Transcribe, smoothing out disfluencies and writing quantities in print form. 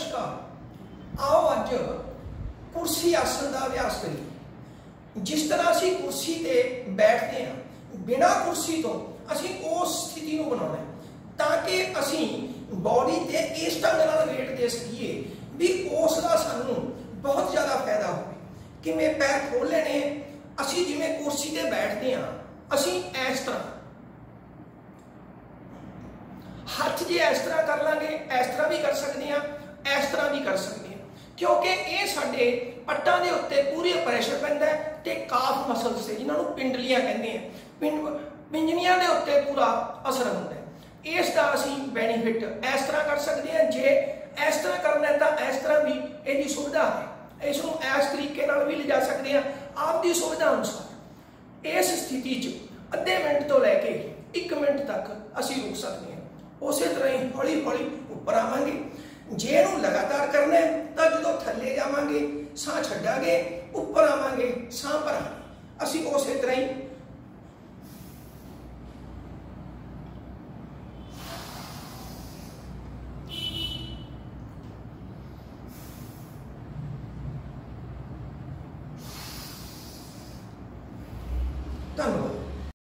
नमस्कार। आओ अज कुर्सी आसन का अभ्यास करिए। जिस तरह असी कुर्सी ते बैठते हैं, बिना कुर्सी तो असी उस स्थिति को बनाना है ताकि असी बॉडी ते इस ढंग नाल वेट दे सकीए भी उसका सानू बहुत ज़्यादा फायदा हो। कि मैं पैर खोल लेने, असी जिवें कुर्सी ते बैठते हैं, असी इस तरह हाथ जे इस तरह कर लांगे, इस तरह भी कर सकते हैं, इस तरह भी कर सकते हैं, क्योंकि ये साडे पट्टां दे उत्ते पूरे प्रेशर पैंदा है ते काफ मसल्स से जिन्होंने पिंडलियां कहते हैं, पिंजनियां दे उत्ते पूरा असर होता है। इसका असी बेनीफिट इस तरह कर सकते हैं। जे इस तरह करना है तो इस तरह भी इसकी सुविधा है, इसनूं इस तरीके नाल भी ले जा सकते हैं आपकी सुविधा अनुसार। इस स्थिति च अद्धे मिनट तो लैके 1 मिनट तक असी रुक सकते हैं। उस तरह ही हौली हौली उपर आवांगे। जे इहनूं लगातार करना है तो जो थले जावांगे साह छड्डांगे, उपर आवांगे साह भरांगे। असी उस तरह ही धन्यवाद।